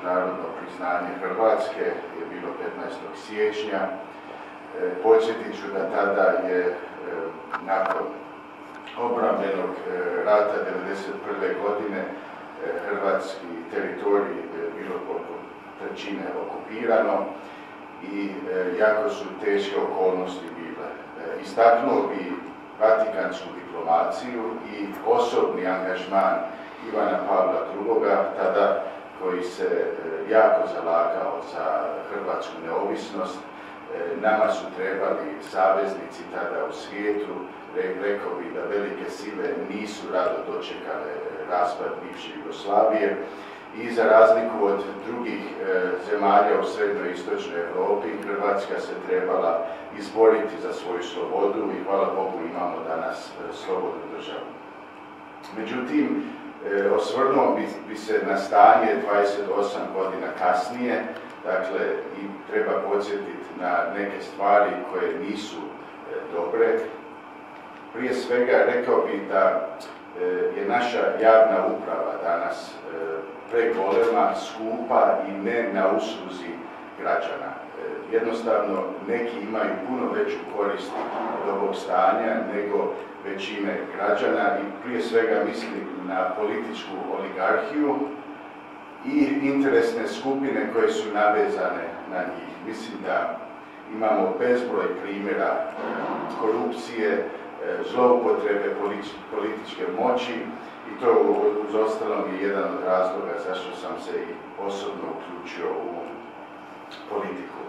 međunarodno priznanje Hrvatske je bilo 15. siječnja. Podsjetit ću da tada je nakon obrambenog rata 1991. godine hrvatski teritorij bilo oko trećine okupirano i jako su teške okolnosti bile. Istaknuo bi vatikansku diplomaciju i osobni angažman Ivana Pavla II. Tada koji se jako zalagao za hrvatsku neovisnost. Nama su trebali saveznici tada u svijetu, rekao bih da velike sile nisu rado dočekale raspad bivše Jugoslavije i za razliku od drugih zemalja u srednjoj i istočnoj Europi, Hrvatska se trebala izboriti za svoju slobodu i hvala Bogu imamo danas slobodnu državu. Međutim, osvrnuo bi se na stanje 28 godina kasnije, dakle, i treba podsjetiti na neke stvari koje nisu dobre. Prije svega rekao bih da je naša javna uprava danas pregolema, skupa i ne na usluzi građana. Jednostavno, neki imaju puno veću korist od ovog stanja nego većine građana i prije svega mislim na političku oligarhiju i interesne skupine koje su navezane na njih. Mislim da imamo bezbroj primjera korupcije, zloupotrebe političke moći i to uz ostalom je jedan od razloga zašto sam se i osobno uključio u politiku.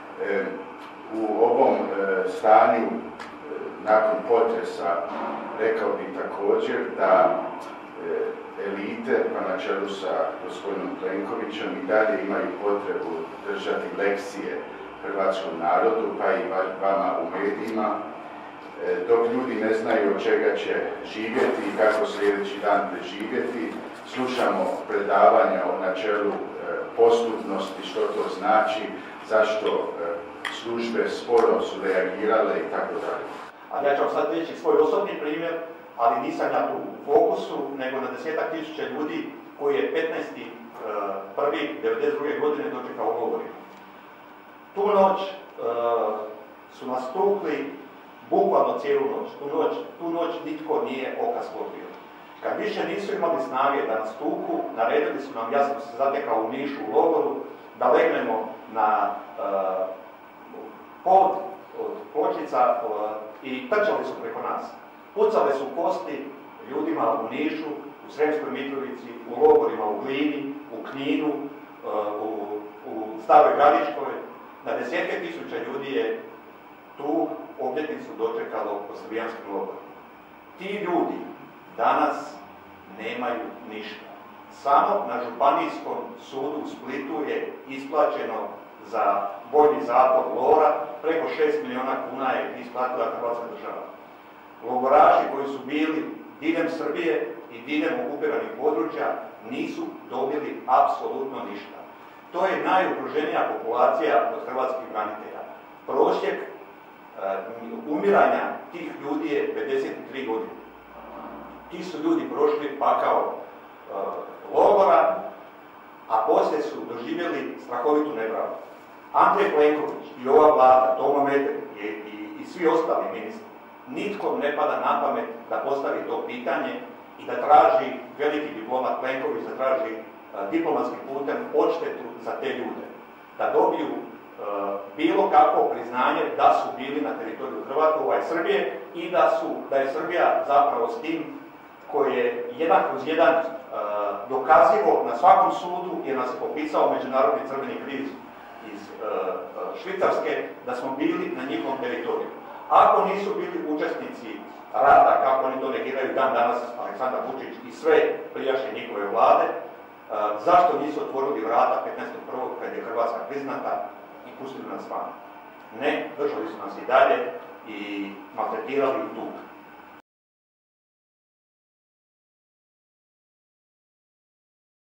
U ovom stanju nakon potresa rekao bih također da elite, pa na čelu sa gospodinom Plenkovićem, i dalje imaju potrebu držati lekcije hrvatskom narodu, pa i vama u medijima, dok ljudi ne znaju od čega će živjeti i kako sljedeći dan preživjeti. Slušamo predavanja o načelu postupnosti, što to znači, zašto službe sporo su reagirale i tako dalje. A ja ću vam sad reći svoj osobni primjer, ali nisam ja tu u fokusu, nego na 10.000 ljudi koji je 15.1.1992. godine dočekao u logorima. Tu noć su nas tukli bukvalno cijelu noć. Tu noć nitko nije oka sklopio. Kad više nisu imali snage da nas tuku, naredili su nam, ja sam se zatekao u Nišu u logoru, da legnemo na pod od pločica i trčali su preko nas. Pucale su kosti ljudima u Nišu, u Sremskoj Mitrovici, u logorima u Glini, u Kninu, u Staroj Gradiškoj. Na 10.000 ljudi je tu obljetnicu dočekalo po srbijanskim logorima. Ti ljudi danas nemaju ništa. Samo na Županijskom sudu u Splitu je isplaćeno za vojni zatvor Lora, preko 6 milijuna kuna je isplatila Hrvatska država. Logoraši koji su bili diljem Srbije i diljem okupiranih područja nisu dobili apsolutno ništa. To je najugroženija populacija od hrvatskih branitelja. Prosjek umiranja tih ljudi je 53 godine. Ti su ljudi prošli pakao logora, a poslije su doživjeli strahovitu nepravdu. Andrej Plenković i ova vlada, Tomo Medved i svi ostali ministri, nitko ne pada na pamet da postavi to pitanje i da traži, veliki diplomat Plenković, da traži diplomatskim putem odštetu za te ljude. Da dobiju bilo kakvo priznanje da su bili na teritoriju Srbije i da je Srbija zapravo s tim koji je 1/1 dokazivo na svakom sudu jer nas je popisao Međunarodni crveni križ iz Švicarske da smo bili na njihovom teritoriju. Ako nisu bili učesnici rata, kako oni to negiraju dan danas Aleksandar Vučić i sve prijašnje njihove vlade, zašto nisu otvorili vrata 15.1. kad je Hrvatska priznata i pustili nas van? Ne, držali su nas i dalje i maltretirali i tu.